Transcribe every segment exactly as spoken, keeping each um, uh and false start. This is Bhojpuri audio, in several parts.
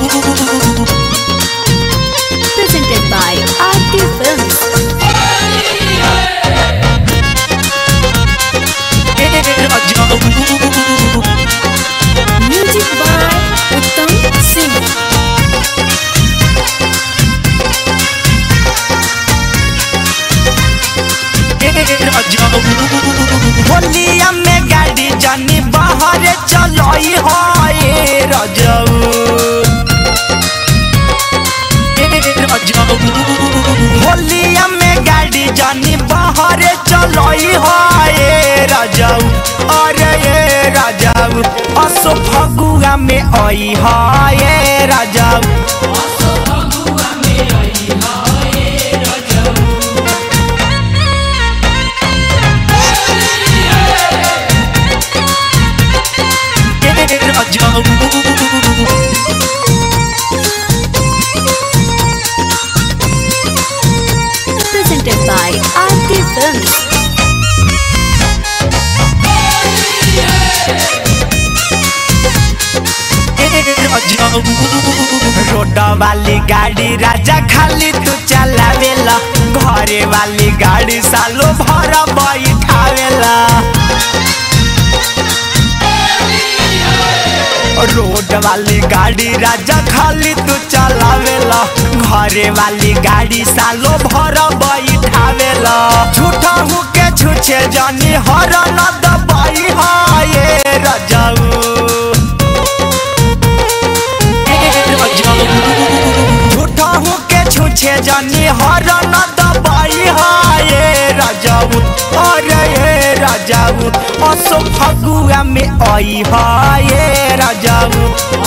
Presented by Aarti Films. Music by Uttam Singh. होलिया में गाड़ी जानी बाहर चलोई होए रजऊ होलिया में गाड़ी जानी बाहर चलोई होए रजऊ अरे ये रजऊ असो फगुआ में आई होए रजऊ Presented by Aarti Films. Road वाली गाड़ी राजा खाली तू चलावेला घरे वाली गाड़ी सालो भर बैठावेला रोड वाली गाड़ी राजा खाली तू चलावेला घरे वाली गाड़ी सालो भर बैठावेला झूठा हूँ के छुछे जानी हर न दबाई हाये रजाऊ झूठा हूँ के छुछे जानी हर न दबाई हाये रजाऊ अरे ये रजाऊ असो फगुआ में आई हाये रजाऊ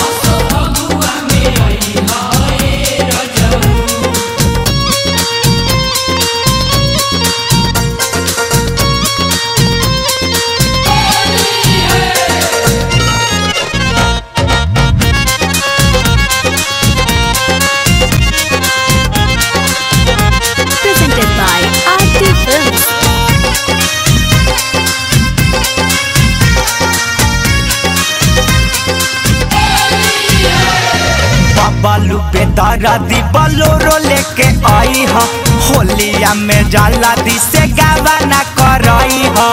Presented by Aarti Films. बालू पे दर्दी बलोरो लेके आई हा होलिया में जाला दी से गावा ना करई हा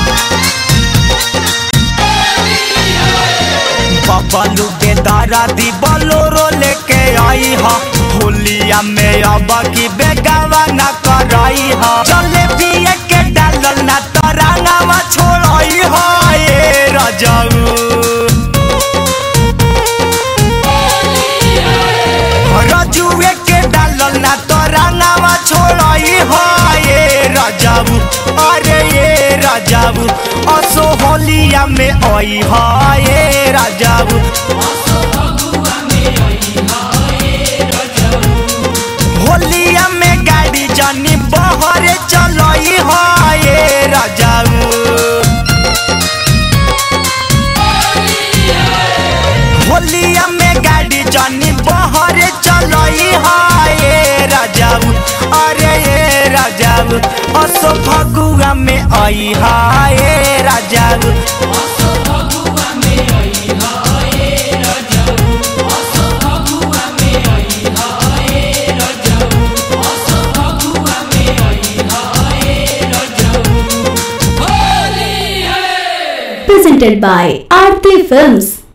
बालू पे दर्दी बलोरो लेके आई हा होलिया में अब की बेगावा ना करई हा चले पिए के डालल ना तरांगावा छोड़ई हा ये रजाऊ रजुए के डालल ना तोरांगावा छोड़ई हाये रजाऊ अरे ये रजाऊ असो होलिया में आई हाये रजाऊ होलिया में गाड़ी जानी बाहर चलोई हाये रजाऊ होलिया में गाड़ी जानी बाहर चलोई हाये रजाऊ अरे ये रजाऊ असो फगुआ में आई हाये रजाऊ Presented by Aarti Films.